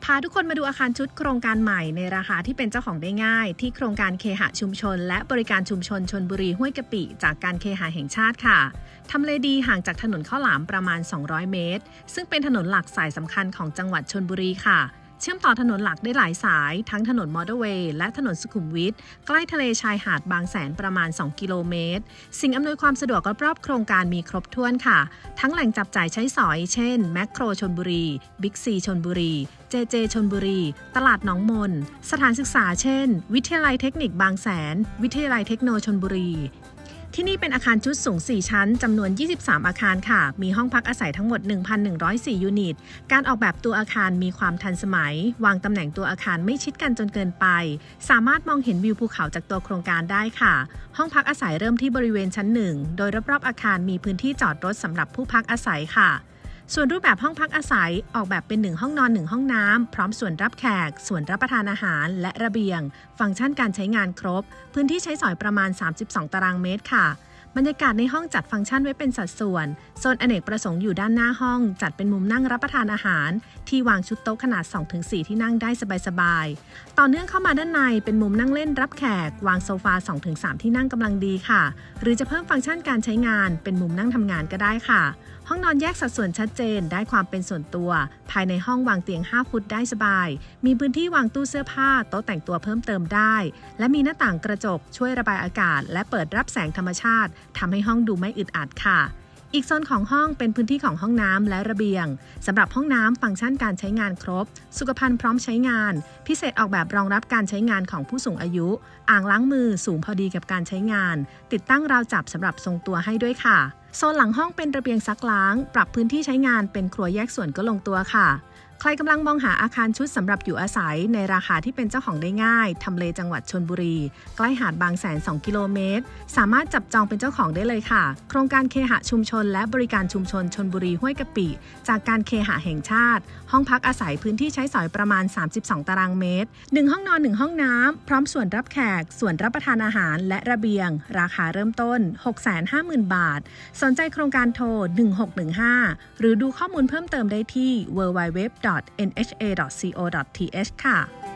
าทุกคนมาดูอาคารชุดโครงการใหม่ในราคาที่เป็นเจ้าของได้ง่ายที่โครงการเคหะชุมชนและบริการชุมชนชลบุรีห้วยกะปิจากการเคหะแห่งชาติค่ะทำเลดีห่างจากถนนข้าวหลามประมาณ200เมตรซึ่งเป็นถนนหลักสายสำคัญของจังหวัดชลบุรีค่ะเชื่อมต่อถนนหลักได้หลายสายทั้งถนนมอเตอร์เวย์และถนนสุขุมวิทใกล้ทะเลชายหาดบางแสนประมาณ2กิโลเมตรสิ่งอำนวยความสะดวกรอบๆโครงการมีครบถ้วนค่ะทั้งแหล่งจับจ่ายใช้สอยเช่นแมคโครชลบุรีบิ๊กซีชลบุรีเจเจชลบุรีตลาดหนองมนสถานศึกษาเช่นวิทยาลัยเทคนิคบางแสนวิทยาลัยเทคโนชลบุรีที่นี่เป็นอาคารชุดสูง4ชั้นจำนวน23อาคารค่ะมีห้องพักอาศัยทั้งหมด 1,104 ยูนิตการออกแบบตัวอาคารมีความทันสมัยวางตำแหน่งตัวอาคารไม่ชิดกันจนเกินไปสามารถมองเห็นวิวภูเขาจากตัวโครงการได้ค่ะห้องพักอาศัยเริ่มที่บริเวณชั้น1โดยรอบๆอาคารมีพื้นที่จอดรถสำหรับผู้พักอาศัยค่ะส่วนรูปแบบห้องพักอาศัยออกแบบเป็น1ห้องนอน1ห้องน้ำพร้อมส่วนรับแขกส่วนรับประทานอาหารและระเบียงฟังก์ชันการใช้งานครบพื้นที่ใช้สอยประมาณ32ตารางเมตรค่ะบรรยากาศในห้องจัดฟังก์ชันไว้เป็นสัดส่วนโซนอเนกประสงค์อยู่ด้านหน้าห้องจัดเป็นมุมนั่งรับประทานอาหารที่วางชุดโต๊ะขนาด 2-4 ที่นั่งได้สบายๆต่อเนื่องเข้ามาด้านในเป็นมุมนั่งเล่นรับแขกวางโซฟา 2-3 ที่นั่งกำลังดีค่ะหรือจะเพิ่มฟังก์ชันการใช้งานเป็นมุมนั่งทำงานก็ได้ค่ะห้องนอนแยกสัดส่วนชัดเจนได้ความเป็นส่วนตัวภายในห้องวางเตียง5 ฟุตได้สบายมีพื้นที่วางตู้เสื้อผ้าโต๊ะแต่งตัวเพิ่มเติมได้และมีหน้าต่างกระจกช่วยระบายอากาศและเปิดรับแสงธรรมชาติทำให้ห้องดูไม่อึดอัดค่ะอีกโซนของห้องเป็นพื้นที่ของห้องน้ำและระเบียงสำหรับห้องน้ำฟังก์ชันการใช้งานครบสุขภัณฑ์พร้อมใช้งานพิเศษออกแบบรองรับการใช้งานของผู้สูงอายุอ่างล้างมือสูงพอดีกับการใช้งานติดตั้งราวจับสำหรับทรงตัวให้ด้วยค่ะโซนหลังห้องเป็นระเบียงซักล้างปรับพื้นที่ใช้งานเป็นครัวแยกส่วนก็ลงตัวค่ะใครกำลังมองหาอาคารชุดสำหรับอยู่อาศัยในราคาที่เป็นเจ้าของได้ง่ายทำเลจังหวัดชลบุรีใกล้หาดบางแสน2กิโลเมตรสามารถจับจองเป็นเจ้าของได้เลยค่ะโครงการเคหะชุมชนและบริการชุมชนชลบุรีห้วยกะปิจากการเคหะแห่งชาติห้องพักอาศัยพื้นที่ใช้สอยประมาณ32ตารางเมตร1ห้องนอน1ห้องน้ำพร้อมส่วนรับแขกส่วนรับประทานอาหารและระเบียงราคาเริ่มต้น 650,000 บาทสนใจโครงการโทร1615หรือดูข้อมูลเพิ่มเติมได้ที่ www.nha.co.th ค่ะ